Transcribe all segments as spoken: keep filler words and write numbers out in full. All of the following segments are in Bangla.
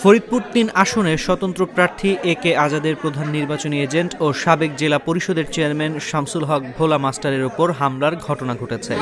ফরিদপুর তিন আসনের স্বতন্ত্র প্রার্থী এ কে আজাদের প্রধান নির্বাচনী এজেন্ট ও সাবেক জেলা পরিষদের চেয়ারম্যান শামসুল হক ভোলা মাস্টারের ওপর হামলার ঘটনা ঘটেছে।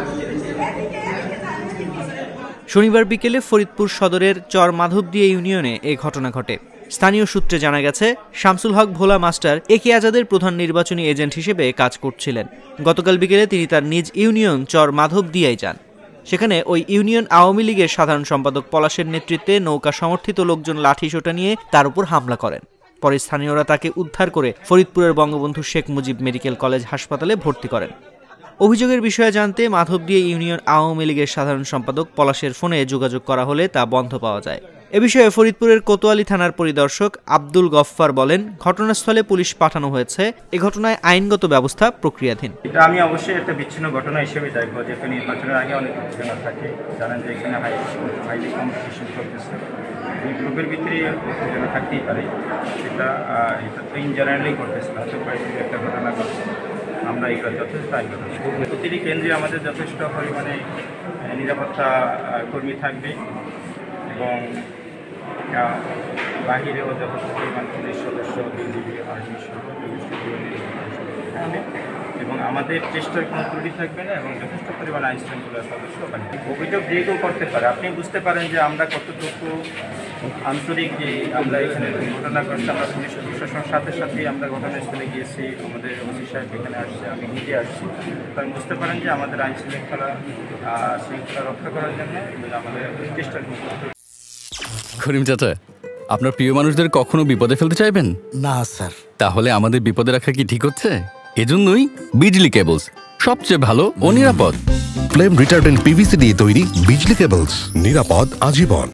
শনিবার বিকেলে ফরিদপুর সদরের চর মাধবদিয়া ইউনিয়নে এ ঘটনা ঘটে। স্থানীয় সূত্রে জানা গেছে, শামসুল হক ভোলা মাস্টার এ কে আজাদের প্রধান নির্বাচনী এজেন্ট হিসেবে কাজ করছিলেন। গতকাল বিকেলে তিনি তার নিজ ইউনিয়ন চর মাধবদিয়ায় যান। সেখানে ওই ইউনিয়ন আওয়ামী লীগের সাধারণ সম্পাদক পলাশের নেতৃত্বে নৌকা সমর্থিত লোকজন লাঠিসোঁটা নিয়ে তার উপর হামলা করেন। পরে স্থানীয়রা তাকে উদ্ধার করে ফরিদপুরের বঙ্গবন্ধু শেখ মুজিব মেডিকেল কলেজ হাসপাতালে ভর্তি করেন। অভিযোগের বিষয়ে জানতে মাধবদিয়া ইউনিয়ন আওয়ামী লীগের সাধারণ সম্পাদক পলাশের ফোনে যোগাযোগ করা হলে তা বন্ধ পাওয়া যায়। এ বিষয়ে ফরিদপুরের কোতোয়ালি থানার পরিদর্শক আব্দুল গফফার বলেন, ঘটনাস্থলে পুলিশ পাঠানো হয়েছে। এ ঘটনায় আইনগত ব্যবস্থা প্রক্রিয়াধীন। এটা আমি অবশ্যই একটা বিচ্ছিন্ন ঘটনা হিসেবে দেখবো, যেখানে নির্বাচনের আগে অনেক উত্তেজনা থাকে। জানেন যে এখানে হাই হাইলি কম্পিটিশন করতেছে, এই গ্রুপের ভিতরে উত্তেজনা থাকতেই পারে। এটা এটা তো ইন জেনারেলি করতেছে, হয়তো কয়েকটি একটা ঘটনা ঘটছে। আমরা এগুলো যথেষ্ট আইনগত প্রতিটি কেন্দ্রে আমাদের যথেষ্ট পরিমাণে নিরাপত্তা কর্মী থাকবে এবং বাহিরেও যথেষ্ট পরিমাণ পুলিশ সদস্য, বিজিবি, আর্মি সহ এবং আমাদের চেষ্টার কোনো ত্রুটি থাকবে না এবং যথেষ্ট পরিমাণ আইন শৃঙ্খলার সদস্য বাহিনী। অভিযোগ যে কেউ করতে পারে। আপনি বুঝতে পারেন যে আমরা কতটুকু আন্তরিক যে আমরা এখানে ঘটনা করছি। আমরা পুলিশ প্রশাসনের সাথে সাথেই আমরা ঘটনাস্থলে গিয়েছি, আমাদের ওসি সাহেব এখানে আসছে, আমি নিজে আসছি। কারণ বুঝতে পারেন যে আমাদের আইন শৃঙ্খলা শৃঙ্খলা রক্ষা করার জন্য আমাদের চেষ্টা করতে। করিম চাচা, আপনার প্রিয় মানুষদের কখনো বিপদে ফেলতে চাইবেন না স্যার। তাহলে আমাদের বিপদে রাখা কি ঠিক হচ্ছে? এজন্যই বিজলি কেবলস সবচেয়ে ভালো ও নিরাপদ। ফ্লেম রিটার্ডেন্ট পিভিসি দিয়ে তৈরি বিজলি কেবলস, নিরাপদ আজীবন।